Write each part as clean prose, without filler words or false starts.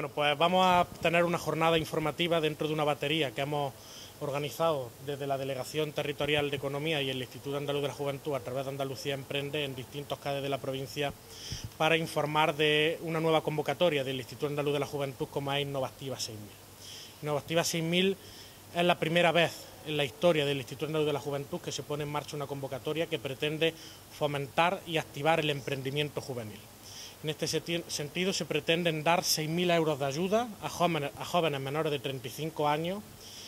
Bueno, pues vamos a tener una jornada informativa dentro de una batería que hemos organizado desde la Delegación Territorial de Economía y el Instituto Andaluz de la Juventud a través de Andalucía Emprende en distintos CADE de la provincia para informar de una nueva convocatoria del Instituto Andaluz de la Juventud como es Innovativa 6000. Innovativa 6000 es la primera vez en la historia del Instituto Andaluz de la Juventud que se pone en marcha una convocatoria que pretende fomentar y activar el emprendimiento juvenil. En este sentido se pretenden dar 6.000 euros de ayuda a jóvenes menores de 35 años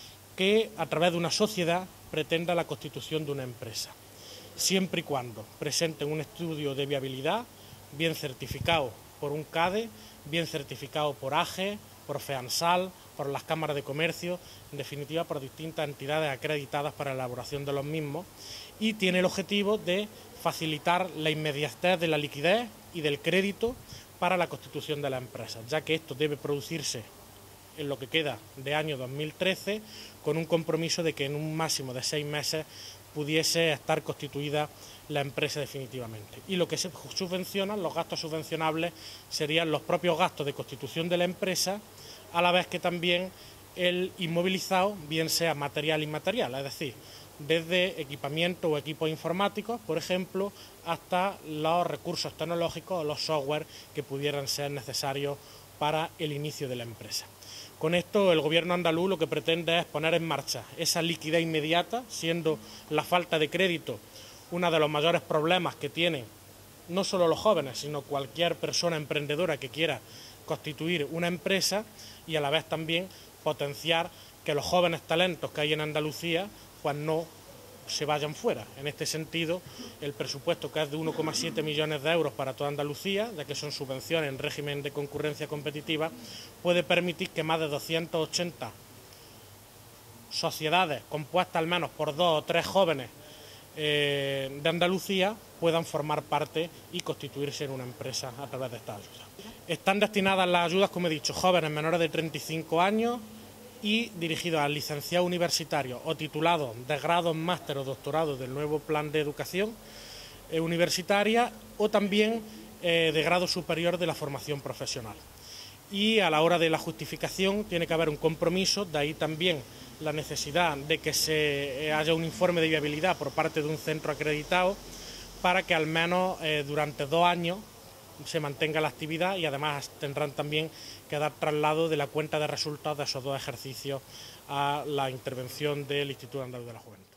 que a través de una sociedad pretenda la constitución de una empresa, siempre y cuando presenten un estudio de viabilidad bien certificado por un CADE, bien certificado por AGE, por FEANSAL, por las cámaras de comercio, en definitiva por distintas entidades acreditadas para la elaboración de los mismos, y tiene el objetivo de facilitar la inmediatez de la liquidez y del crédito para la constitución de la empresa, ya que esto debe producirse en lo que queda de año 2013 con un compromiso de que en un máximo de 6 meses pudiese estar constituida la empresa definitivamente. Y lo que se subvenciona, los gastos subvencionables, serían los propios gastos de constitución de la empresa, a la vez que también el inmovilizado, bien sea material e inmaterial, es decir, desde equipamiento o equipos informáticos, por ejemplo, hasta los recursos tecnológicos o los software que pudieran ser necesarios para el inicio de la empresa. Con esto el Gobierno andaluz lo que pretende es poner en marcha esa liquidez inmediata, siendo la falta de crédito uno de los mayores problemas que tienen no solo los jóvenes, sino cualquier persona emprendedora que quiera constituir una empresa, y a la vez también potenciar que los jóvenes talentos que hay en Andalucía pues no se vayan fuera. En este sentido, el presupuesto, que es de 1,7 millones de euros para toda Andalucía, ya que son subvenciones en régimen de concurrencia competitiva, puede permitir que más de 280 sociedades compuestas al menos por 2 o 3 jóvenes de Andalucía puedan formar parte y constituirse en una empresa a través de estas ayudas. Están destinadas las ayudas, como he dicho, jóvenes menores de 35 años y dirigidos a licenciados universitarios o titulados de grados, máster o doctorados del nuevo plan de educación universitaria, o también de grado superior de la formación profesional. Y a la hora de la justificación tiene que haber un compromiso, de ahí también la necesidad de que haya un informe de viabilidad por parte de un centro acreditado para que al menos durante 2 años se mantenga la actividad, y además tendrán también que dar traslado de la cuenta de resultados de esos 2 ejercicios a la intervención del Instituto Andaluz de la Juventud.